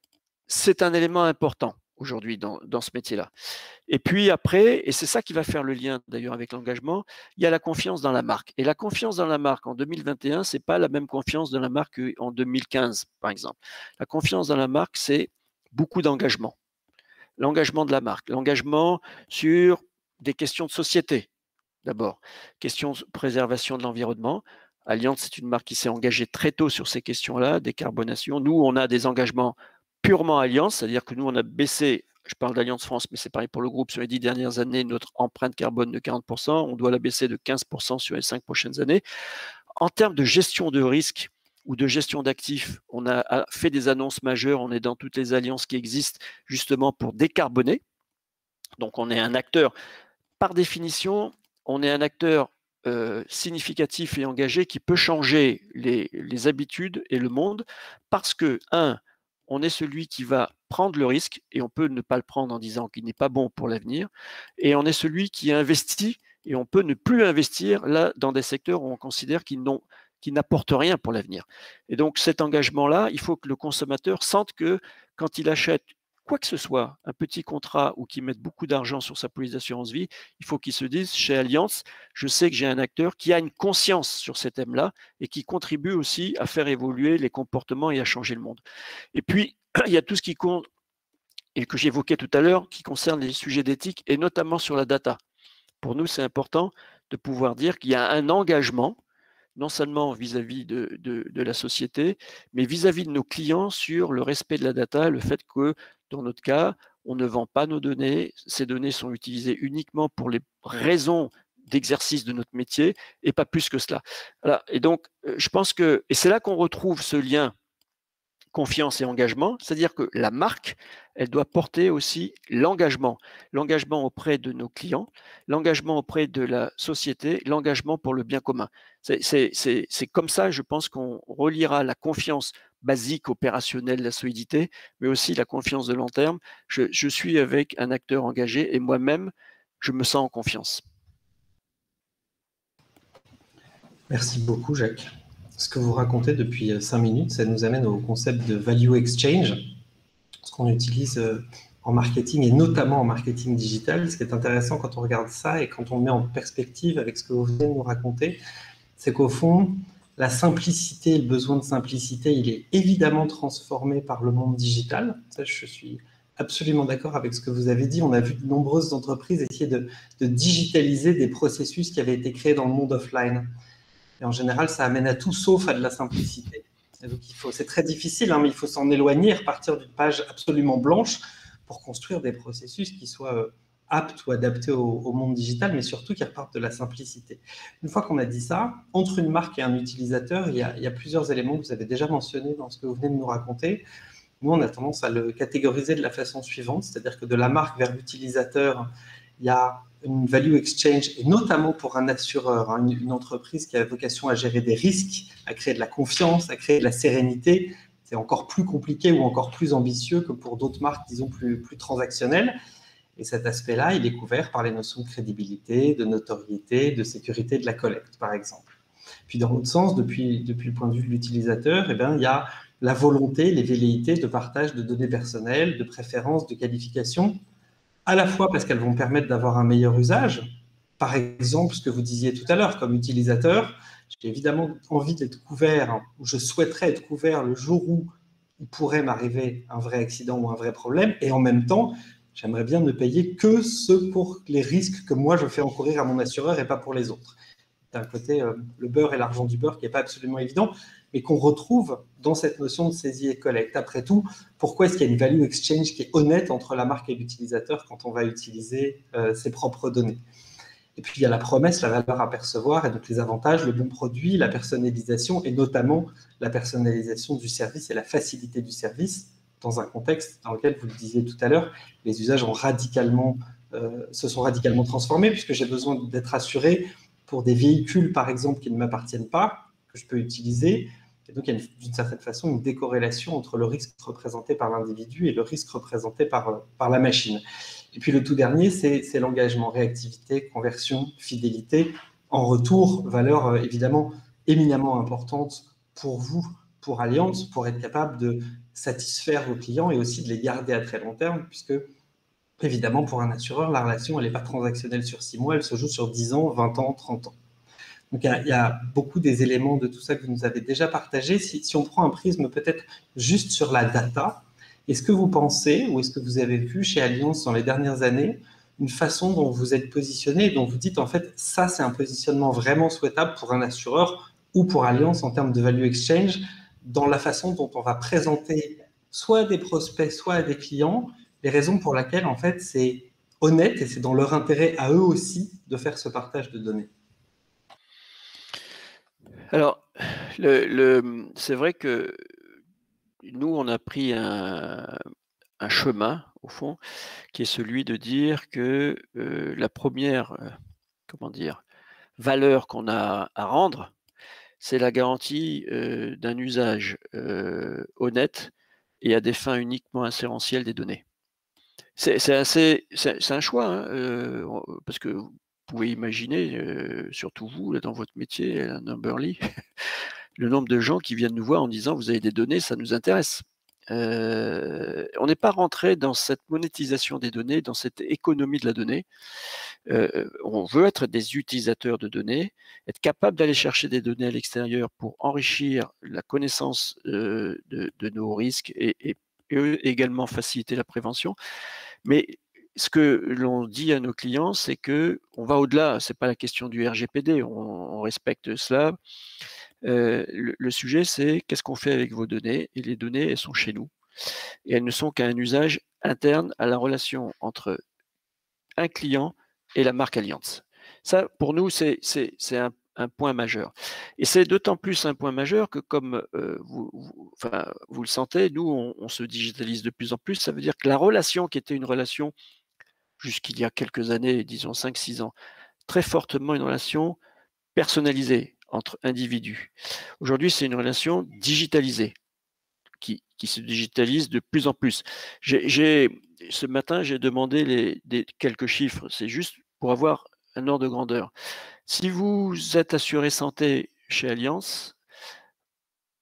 c'est un élément important aujourd'hui dans, dans ce métier-là. Et puis après, et c'est ça qui va faire le lien d'ailleurs avec l'engagement, il y a la confiance dans la marque. Et la confiance dans la marque en deux mille vingt et un, ce n'est pas la même confiance dans la marque qu'en deux mille quinze, par exemple. La confiance dans la marque, c'est beaucoup d'engagement. L'engagement de la marque, l'engagement sur des questions de société, d'abord. Question de préservation de l'environnement. Allianz, c'est une marque qui s'est engagée très tôt sur ces questions-là, décarbonation. Nous, on a des engagements purement Allianz, c'est-à-dire que nous, on a baissé, je parle d'Allianz France, mais c'est pareil pour le groupe, sur les dix dernières années, notre empreinte carbone de quarante pour cent, on doit la baisser de quinze pour cent sur les cinq prochaines années. En termes de gestion de risque ou de gestion d'actifs, on a fait des annonces majeures, on est dans toutes les alliances qui existent justement pour décarboner. Donc, on est un acteur, par définition, on est un acteur euh, significatif et engagé qui peut changer les, les habitudes et le monde parce que, un, on est celui qui va prendre le risque, et on peut ne pas le prendre en disant qu'il n'est pas bon pour l'avenir, et on est celui qui investit, et on peut ne plus investir là dans des secteurs où on considère qu'ils n'ont, qu'ils n'apportent rien pour l'avenir. Et donc cet engagement-là, il faut que le consommateur sente que quand il achète quoi que ce soit, un petit contrat ou qu'il mette beaucoup d'argent sur sa police d'assurance vie, il faut qu'il se dise, chez Allianz, je sais que j'ai un acteur qui a une conscience sur ces thèmes-là et qui contribue aussi à faire évoluer les comportements et à changer le monde. Et puis, il y a tout ce qui compte, et que j'évoquais tout à l'heure, qui concerne les sujets d'éthique et notamment sur la data. Pour nous, c'est important de pouvoir dire qu'il y a un engagement, non seulement vis-à-vis de, de, de la société, mais vis-à-vis de nos clients sur le respect de la data, le fait que, dans notre cas, on ne vend pas nos données, ces données sont utilisées uniquement pour les raisons d'exercice de notre métier et pas plus que cela. Voilà. Et donc, je pense que, et c'est là qu'on retrouve ce lien confiance et engagement, c'est-à-dire que la marque, elle doit porter aussi l'engagement, l'engagement auprès de nos clients, l'engagement auprès de la société, l'engagement pour le bien commun. C'est comme ça, je pense, qu'on reliera la confiance basique, opérationnelle, la solidité, mais aussi la confiance de long terme. Je, je suis avec un acteur engagé et moi-même, je me sens en confiance. Merci beaucoup, Jacques. ce que vous racontez depuis cinq minutes, ça nous amène au concept de value exchange, ce qu'on utilise en marketing et notamment en marketing digital. Ce qui est intéressant quand on regarde ça et quand on met en perspective avec ce que vous venez de nous raconter, c'est qu'au fond, la simplicité, le besoin de simplicité, il est évidemment transformé par le monde digital. Ça, je suis absolument d'accord avec ce que vous avez dit. On a vu de nombreuses entreprises essayer de, de digitaliser des processus qui avaient été créés dans le monde offline. Et en général, ça amène à tout sauf à de la simplicité. C'est très difficile, hein, mais il faut s'en éloigner, repartir d'une page absolument blanche pour construire des processus qui soient aptes ou adaptés au, au monde digital, mais surtout qui repartent de la simplicité. Une fois qu'on a dit ça, entre une marque et un utilisateur, il y a, il y a plusieurs éléments que vous avez déjà mentionnés dans ce que vous venez de nous raconter. Nous, on a tendance à le catégoriser de la façon suivante, c'est-à-dire que de la marque vers l'utilisateur, il y a une value exchange, et notamment pour un assureur, hein, une, une entreprise qui a vocation à gérer des risques, à créer de la confiance, à créer de la sérénité. C'est encore plus compliqué ou encore plus ambitieux que pour d'autres marques, disons, plus, plus transactionnelles. Et cet aspect-là, il est couvert par les notions de crédibilité, de notoriété, de sécurité de la collecte, par exemple. Puis dans l'autre sens, depuis, depuis le point de vue de l'utilisateur, eh bien, il y a la volonté, les velléités de partage de données personnelles, de préférences, de qualifications, à la fois parce qu'elles vont permettre d'avoir un meilleur usage. Par exemple, ce que vous disiez tout à l'heure, comme utilisateur, j'ai évidemment envie d'être couvert, ou je souhaiterais être couvert le jour où il pourrait m'arriver un vrai accident ou un vrai problème, et en même temps, j'aimerais bien ne payer que ce pour les risques que moi je fais encourir à mon assureur et pas pour les autres. D'un côté, euh, le beurre et l'argent du beurre qui n'est pas absolument évident, mais qu'on retrouve dans cette notion de saisie et collecte. Après tout, pourquoi est-ce qu'il y a une value exchange qui est honnête entre la marque et l'utilisateur quand on va utiliser euh, ses propres données? Et puis, il y a la promesse, la valeur à percevoir, et donc les avantages, le bon produit, la personnalisation, et notamment la personnalisation du service et la facilité du service, dans un contexte dans lequel, vous le disiez tout à l'heure, les usages ont radicalement, euh, se sont radicalement transformés, puisque j'ai besoin d'être assuré pour des véhicules, par exemple, qui ne m'appartiennent pas, que je peux utiliser. Et donc, il y a d'une certaine façon une décorrélation entre le risque représenté par l'individu et le risque représenté par, par la machine. Et puis, le tout dernier, c'est l'engagement, réactivité, conversion, fidélité. En retour, valeur euh, évidemment éminemment importante pour vous, pour Allianz, pour être capable de satisfaire vos clients et aussi de les garder à très long terme, puisque évidemment, pour un assureur, la relation, elle n'est pas transactionnelle sur six mois, elle se joue sur dix ans, vingt ans, trente ans. Donc, il y a, il y a beaucoup des éléments de tout ça que vous nous avez déjà partagés. Si, si on prend un prisme peut-être juste sur la data, est-ce que vous pensez, ou est-ce que vous avez vu chez Allianz dans les dernières années, une façon dont vous êtes positionné, dont vous dites, en fait, ça, c'est un positionnement vraiment souhaitable pour un assureur ou pour Allianz en termes de value exchange, dans la façon dont on va présenter soit à des prospects, soit à des clients, les raisons pour lesquelles, en fait, c'est honnête et c'est dans leur intérêt à eux aussi de faire ce partage de données. Alors, le, le, c'est vrai que nous, on a pris un, un chemin, au fond, qui est celui de dire que euh, la première, euh, comment dire, valeur qu'on a à rendre, c'est la garantie euh, d'un usage euh, honnête et à des fins uniquement insérentielles des données. C'est assez, c'est un choix, hein, euh, parce que vous pouvez imaginer, euh, surtout vous, là, dans votre métier, à Numberly, le nombre de gens qui viennent nous voir en disant « vous avez des données, ça nous intéresse ». Euh, on n'est pas rentré dans cette monétisation des données, dans cette économie de la donnée. Euh, on veut être des utilisateurs de données, être capable d'aller chercher des données à l'extérieur pour enrichir la connaissance euh, de, de nos risques et, et, et également faciliter la prévention. Mais ce que l'on dit à nos clients, c'est que on va au-delà. C'est pas la question du R G P D, on, on respecte cela. Euh, le, le sujet, c'est qu'est-ce qu'on fait avec vos données, et les données, elles sont chez nous. Et elles ne sont qu'un usage interne à la relation entre un client et la marque Allianz. Ça, pour nous, c'est un, un point majeur. Et c'est d'autant plus un point majeur que, comme euh, vous, vous, enfin, vous le sentez, nous, on, on se digitalise de plus en plus. Ça veut dire que la relation qui était une relation, jusqu'il y a quelques années, disons cinq six ans, très fortement une relation personnalisée entre individus. Aujourd'hui, c'est une relation digitalisée qui, qui se digitalise de plus en plus. J'ai, ce matin, j'ai demandé les, des, quelques chiffres. C'est juste pour avoir un ordre de grandeur. Si vous êtes assuré santé chez Allianz,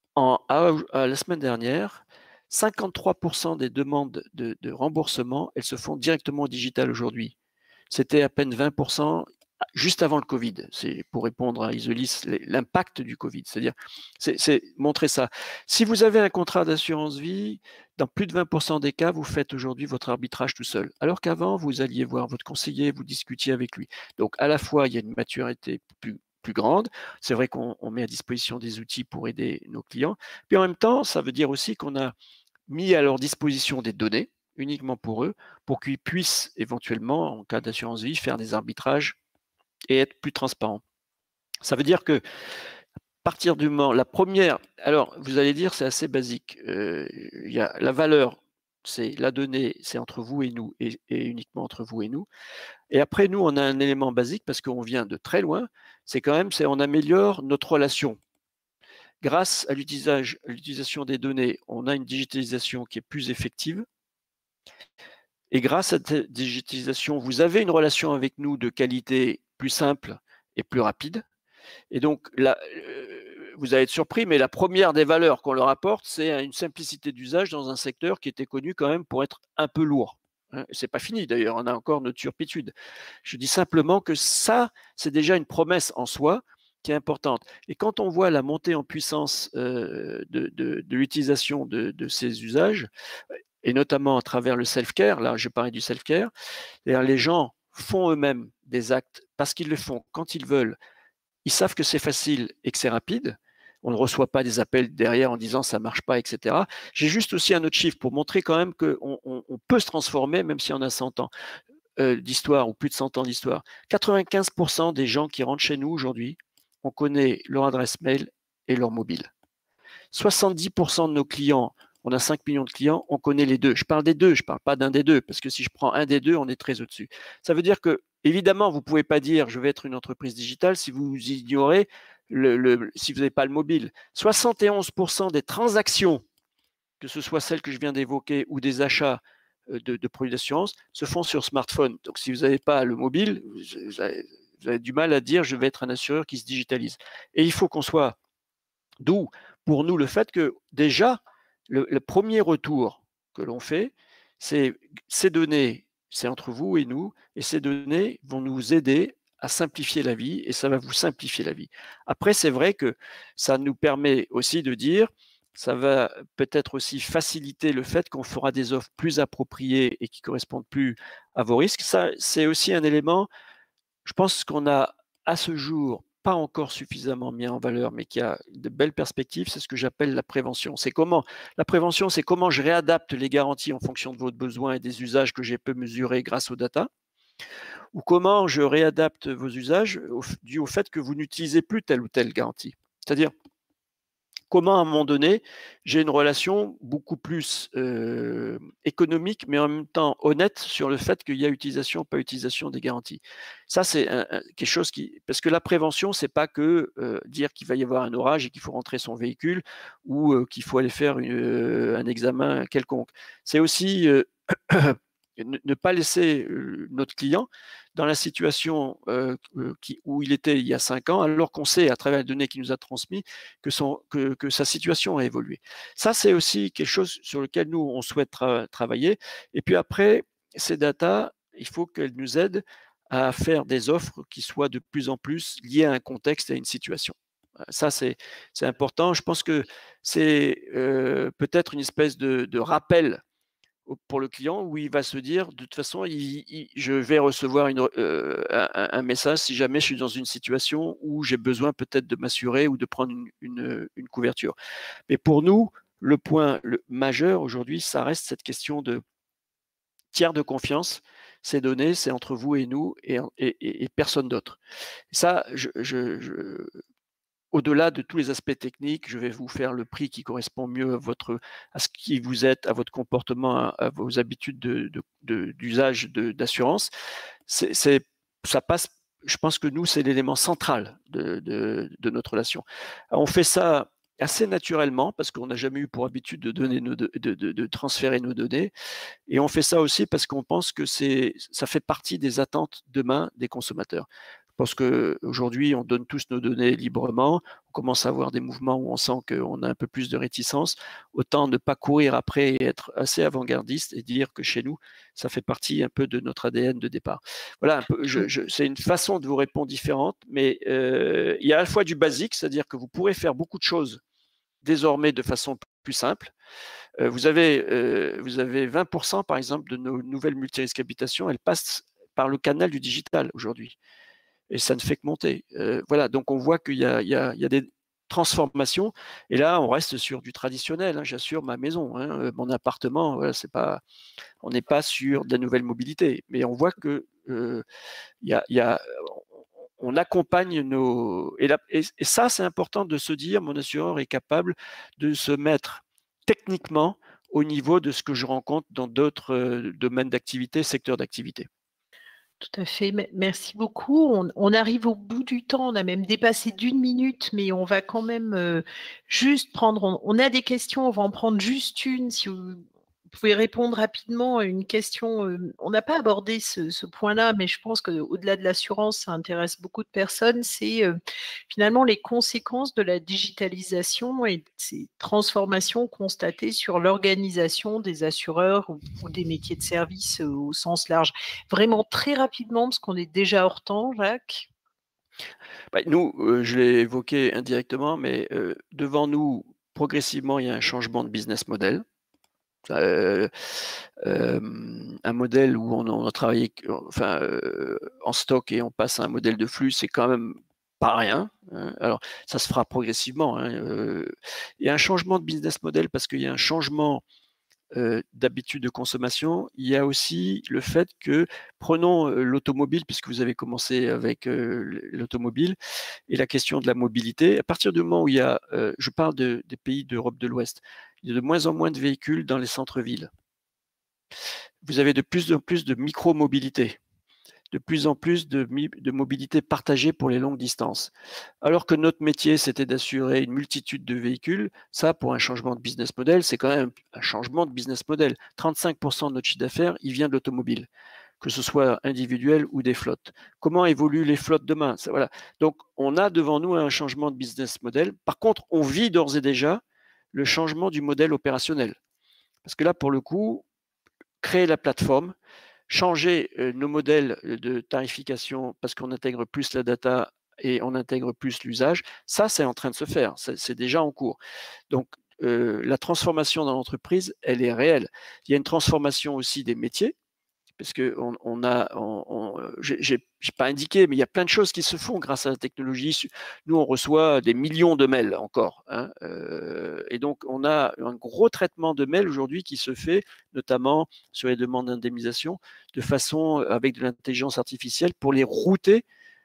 en, à, à la semaine dernière, cinquante-trois pour cent des demandes de, de remboursement, elles se font directement au digital aujourd'hui. C'était à peine vingt pour cent juste avant le Covid. C'est pour répondre à Isolis, l'impact du Covid. C'est-à-dire, c'est montrer ça. Si vous avez un contrat d'assurance vie, dans plus de vingt pour cent des cas, vous faites aujourd'hui votre arbitrage tout seul. Alors qu'avant, vous alliez voir votre conseiller, vous discutiez avec lui. Donc, à la fois, il y a une maturité plus, plus grande. C'est vrai qu'on met à disposition des outils pour aider nos clients. Puis en même temps, ça veut dire aussi qu'on a mis à leur disposition des données uniquement pour eux, pour qu'ils puissent éventuellement, en cas d'assurance vie, faire des arbitrages et être plus transparents. Ça veut dire que, à partir du moment, la première, alors vous allez dire c'est assez basique, euh, il y a la valeur, c'est la donnée, c'est entre vous et nous, et, et uniquement entre vous et nous. Et après, nous, on a un élément basique parce qu'on vient de très loin, c'est quand même, c'est on améliore notre relation. Grâce à l'utilisation des données, on a une digitalisation qui est plus effective. Et grâce à cette digitalisation, vous avez une relation avec nous de qualité plus simple et plus rapide. Et donc, là, vous allez être surpris, mais la première des valeurs qu'on leur apporte, c'est une simplicité d'usage dans un secteur qui était connu quand même pour être un peu lourd. C'est pas fini d'ailleurs, on a encore notre turpitude. Je dis simplement que ça, c'est déjà une promesse en soi qui est importante. Et quand on voit la montée en puissance euh, de, de, de l'utilisation de, de ces usages, et notamment à travers le self-care, là je parlais du self-care, les gens font eux-mêmes des actes parce qu'ils le font quand ils veulent, ils savent que c'est facile et que c'est rapide, on ne reçoit pas des appels derrière en disant ça ne marche pas, et cetera. J'ai juste aussi un autre chiffre pour montrer quand même qu'on on, on peut se transformer même si on a cent ans euh, d'histoire ou plus de cent ans d'histoire. quatre-vingt-quinze pour cent des gens qui rentrent chez nous aujourd'hui, on connaît leur adresse mail et leur mobile. soixante-dix pour cent de nos clients, on a cinq millions de clients, on connaît les deux. Je parle des deux, je ne parle pas d'un des deux, parce que si je prends un des deux, on est très au-dessus. Ça veut dire que, évidemment, vous ne pouvez pas dire je vais être une entreprise digitale si vous ignorez, le, le, si vous n'avez pas le mobile. soixante et onze pour cent des transactions, que ce soit celles que je viens d'évoquer ou des achats de, de produits d'assurance, se font sur smartphone. Donc, si vous n'avez pas le mobile, vous avez, vous avez du mal à dire je vais être un assureur qui se digitalise. Et il faut qu'on soit, d'où pour nous le fait que déjà, le, le premier retour que l'on fait, c'est ces données, c'est entre vous et nous, et ces données vont nous aider à simplifier la vie, et ça va vous simplifier la vie. Après, c'est vrai que ça nous permet aussi de dire, ça va peut-être aussi faciliter le fait qu'on fera des offres plus appropriées et qui correspondent plus à vos risques. Ça, c'est aussi un élément, je pense qu'on a à ce jour pas encore suffisamment mis en valeur, mais qui a de belles perspectives, c'est ce que j'appelle la prévention. C'est comment la prévention, c'est comment je réadapte les garanties en fonction de votre besoin et des usages que j'ai pu mesurer grâce aux data, ou comment je réadapte vos usages au, dû au fait que vous n'utilisez plus telle ou telle garantie. C'est-à-dire, comment à un moment donné, j'ai une relation beaucoup plus euh, économique, mais en même temps honnête sur le fait qu'il y a utilisation ou pas utilisation des garanties. Ça, c'est quelque chose qui... Parce que la prévention, c'est pas que euh, dire qu'il va y avoir un orage et qu'il faut rentrer son véhicule ou euh, qu'il faut aller faire une, euh, un examen quelconque. C'est aussi... Euh, ne pas laisser notre client dans la situation euh, qui, où il était il y a cinq ans, alors qu'on sait à travers les données qu'il nous a transmises que, son, que, que sa situation a évolué. Ça, c'est aussi quelque chose sur lequel nous, on souhaite tra travailler. Et puis après, ces data, il faut qu'elles nous aident à faire des offres qui soient de plus en plus liées à un contexte et à une situation. Ça, c'est important. Je pense que c'est euh, peut-être une espèce de, de rappel pour le client où il va se dire de toute façon il, il, je vais recevoir une, euh, un, un message si jamais je suis dans une situation où j'ai besoin peut-être de m'assurer ou de prendre une, une, une couverture. Mais pour nous, le point le majeur aujourd'hui, ça reste cette question de tiers de confiance. Ces données, c'est entre vous et nous et, et, et personne d'autre. Ça, je, je, je au-delà de tous les aspects techniques, je vais vous faire le prix qui correspond mieux à, votre, à ce qui vous êtes, à votre comportement, à, à vos habitudes d'usage de, de, de, d'assurance. C'est, ça passe, je pense que nous, c'est l'élément central de, de, de notre relation. On fait ça assez naturellement parce qu'on n'a jamais eu pour habitude de, donner nos, de, de, de transférer nos données. Et on fait ça aussi parce qu'on pense que ça fait partie des attentes demain des consommateurs. pense qu'aujourd'hui, on donne tous nos données librement. On commence à avoir des mouvements où on sent qu'on a un peu plus de réticence. Autant ne pas courir après et être assez avant-gardiste et dire que chez nous, ça fait partie un peu de notre A D N de départ. Voilà, un peu, je, je, c'est une façon de vous répondre différente, mais euh, il y a à la fois du basique, c'est-à-dire que vous pourrez faire beaucoup de choses désormais de façon plus simple. Euh, vous, avez, euh, vous avez vingt pour cent, par exemple, de nos nouvelles multirisques habitations, elles passent par le canal du digital aujourd'hui. Et ça ne fait que monter. Euh, voilà, donc on voit qu'il y a, il y a, il y a des transformations. Et là, on reste sur du traditionnel. Hein, j'assure ma maison, hein, mon appartement. Voilà, c'est pas, on n'est pas sur de la nouvelle mobilité, mais on voit que euh, il y a, il y a, on accompagne nos. Et, là, et, et ça, c'est important de se dire, mon assureur est capable de se mettre techniquement au niveau de ce que je rencontre dans d'autres euh, domaines d'activité, secteurs d'activité. Tout à fait. Merci beaucoup. On, on arrive au bout du temps. On a même dépassé d'une minute, mais on va quand même euh, juste prendre. On, on a des questions. On va en prendre juste une. Si vous, vous pouvez répondre rapidement à une question. Euh, on n'a pas abordé ce, ce point-là, mais je pense qu'au-delà de l'assurance, ça intéresse beaucoup de personnes. C'est euh, finalement les conséquences de la digitalisation et de ces transformations constatées sur l'organisation des assureurs ou, ou des métiers de service euh, au sens large. Vraiment très rapidement, parce qu'on est déjà hors temps, Jacques. Bah, nous, euh, je l'ai évoqué indirectement, mais euh, devant nous, progressivement, il y a un changement de business model. Euh, euh, un modèle où on, on a travaillé enfin, euh, en stock et on passe à un modèle de flux, c'est quand même pas rien. Hein. Alors, ça se fera progressivement. Hein. Euh, il y a un changement de business model parce qu'il y a un changement euh, d'habitude de consommation. Il y a aussi le fait que, prenons euh, l'automobile, puisque vous avez commencé avec euh, l'automobile, et la question de la mobilité. À partir du moment où il y a, euh, je parle de, des pays d'Europe de l'Ouest, il y a de moins en moins de véhicules dans les centres-villes. Vous avez de plus en plus de micro-mobilité, de plus en plus de, de mobilité partagée pour les longues distances. Alors que notre métier, c'était d'assurer une multitude de véhicules, ça, pour un changement de business model, c'est quand même un changement de business model. trente-cinq pour cent de notre chiffre d'affaires, il vient de l'automobile, que ce soit individuel ou des flottes. Comment évoluent les flottes demain? Ça, voilà. Donc, on a devant nous un changement de business model. Par contre, on vit d'ores et déjà le changement du modèle opérationnel. Parce que là, pour le coup, créer la plateforme, changer euh, nos modèles de tarification parce qu'on intègre plus la data et on intègre plus l'usage, ça, c'est en train de se faire, c'est déjà en cours. Donc, euh, la transformation dans l'entreprise, elle est réelle. Il y a une transformation aussi des métiers, parce qu'on on a, on, on, j'ai pas indiqué, mais il y a plein de choses qui se font grâce à la technologie. Nous, on reçoit des millions de mails encore, hein, euh, et donc on a un gros traitement de mails aujourd'hui qui se fait, notamment sur les demandes d'indemnisation, de façon avec de l'intelligence artificielle pour les router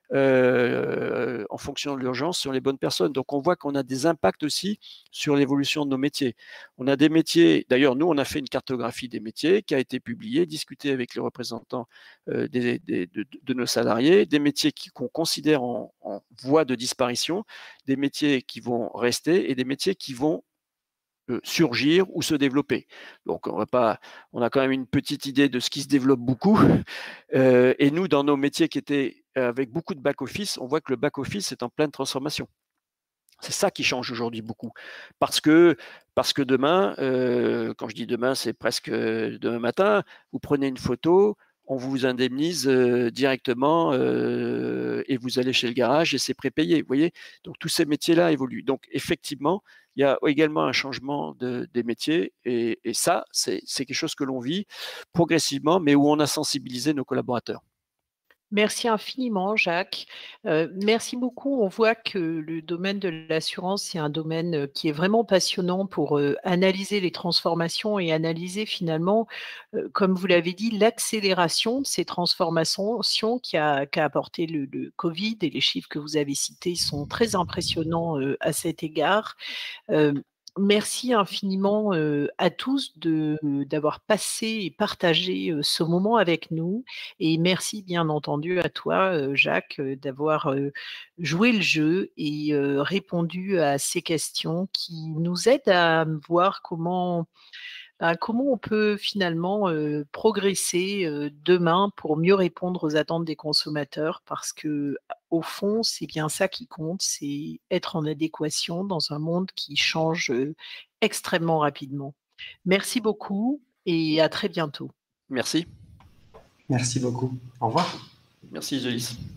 euh, en fonction de l'urgence sur les bonnes personnes. Donc on voit qu'on a des impacts aussi sur l'évolution de nos métiers. On a des métiers, d'ailleurs nous on a fait une cartographie des métiers qui a été publiée, discutée avec les représentants euh, des, des, de, de, nos salariés, des métiers qu'on considère en, en voie de disparition, des métiers qui vont rester et des métiers qui vont euh, surgir ou se développer. Donc on va pas, on a quand même une petite idée de ce qui se développe beaucoup. Euh, et nous, dans nos métiers qui étaient avec beaucoup de back-office, on voit que le back-office est en pleine transformation. C'est ça qui change aujourd'hui beaucoup. Parce que, parce que demain, euh, quand je dis demain, c'est presque demain matin, vous prenez une photo, on vous indemnise euh, directement euh, et vous allez chez le garage et c'est prépayé. Vous voyez, donc tous ces métiers-là évoluent. Donc effectivement, il y a également un changement de, des métiers et, et ça, c'est quelque chose que l'on vit progressivement, mais où on a sensibilisé nos collaborateurs. Merci infiniment, Jacques. Euh, merci beaucoup. On voit que le domaine de l'assurance, c'est un domaine qui est vraiment passionnant pour euh, analyser les transformations et analyser finalement, euh, comme vous l'avez dit, l'accélération de ces transformations qui a, qu'a apporté le, le Covid, et les chiffres que vous avez cités sont très impressionnants euh, à cet égard. Euh, Merci infiniment euh, à tous de, d'avoir passé et partagé euh, ce moment avec nous. Et merci bien entendu à toi, euh, Jacques, euh, d'avoir euh, joué le jeu et euh, répondu à ces questions qui nous aident à voir comment Ben, comment on peut finalement, heu, progresser, heu, demain pour mieux répondre aux attentes des consommateurs? Parce qu'au fond, c'est bien ça qui compte, c'est être en adéquation dans un monde qui change, heu, extrêmement rapidement. Merci beaucoup et à très bientôt. Merci. Merci beaucoup. Au revoir. Merci, Isolis.